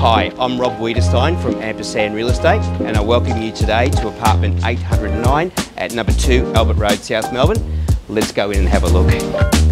Hi, I'm Rob Wiederstein from AMPERSAND Real Estate, and I welcome you today to apartment 809 at number 2 Albert Road, South Melbourne. Let's go in and have a look.